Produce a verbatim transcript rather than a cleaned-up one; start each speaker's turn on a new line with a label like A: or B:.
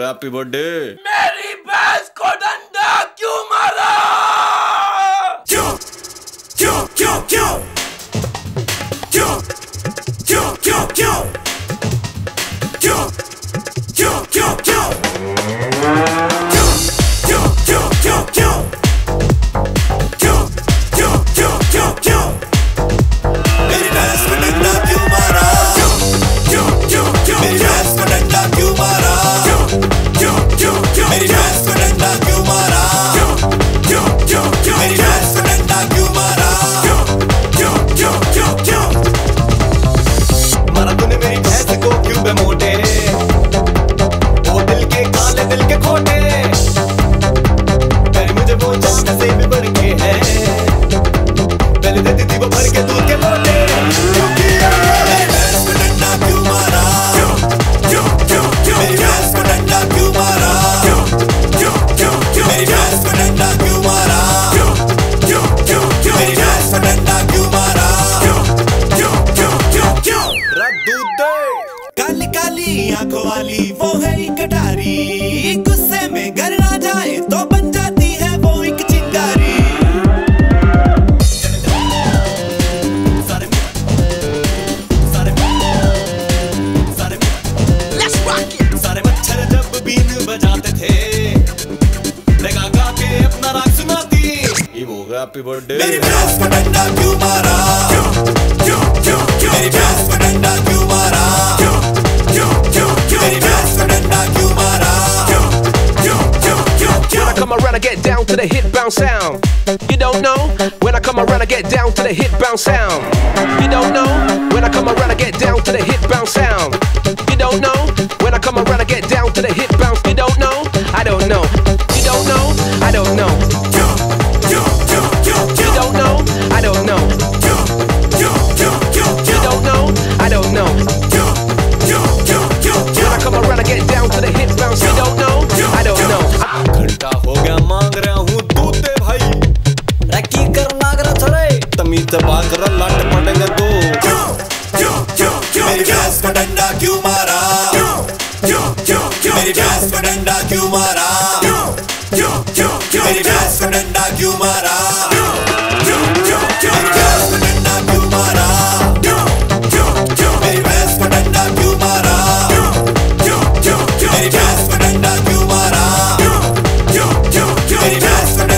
A: Happy birthday.
B: मेरी भैंस को डंडा क्यों मारा?
C: क्यों क्यों क्यों क्यों क्यों क्यों क्यों क्यों क्यों क्यों क्यों क्यों मोटे वो दिल के काले दिल के खोटे पर मुझे वो जान से भी बढ़ के है पहले देती थी वो भर के दूध के लोटे मेरी भैंस को डंडा क्यों मारा मेरी भैंस को डंडा क्यों मारा मेरी भैंस को डंडा क्यों मारा मेरी भैंस को डंडा क्यों मारा दूध दे काली काली आंखों वाली वो है एक कटारी गुस्से में घर ना जाए तो बन जाती है वो एक चिंगारी सारे सारे सारे Let's rock it! सारे मच्छर जब बीन बजाते थे लगा गा के अपना राग सुनाती
A: ये वो हैप्पी बर्थडे।
C: मेरी भैंस को डंडा क्यों मारा मेरी भैंस को डंडा क्यों मारा मेरी भैंस को डंडा क्यों मारा
D: When I come around I get down to the hit bounce sound. You don't know? When I come around I get down to the hit bounce sound. You don't know? When I come around I get down to the hit bounce sound. You don't know? When I come around I get down to the hit bounce. You don't know? I don't know. You don't know? I don't know. You don't know? I don't know. You don't know? I don't know. When I come around I get down to the hit bounce. You don't know? I don't know.
C: घंटा हो गया मांग रहा हूँ दूध दे भाई रखी कर नागरा थड़े तमीज दबा कर लट पड़ेगा दो मेरी भैंस को डंडा क्यों मारा मेरी भैंस को डंडा क्यों मारा मेरी भैंस को डंडा क्यों मारा मेरी भैंस को डंडा क्यों मारा मेरी भैंस को डंडा क्यों मारा मेरी भैंस को डंडा क्यों मारा मेरी भैंस को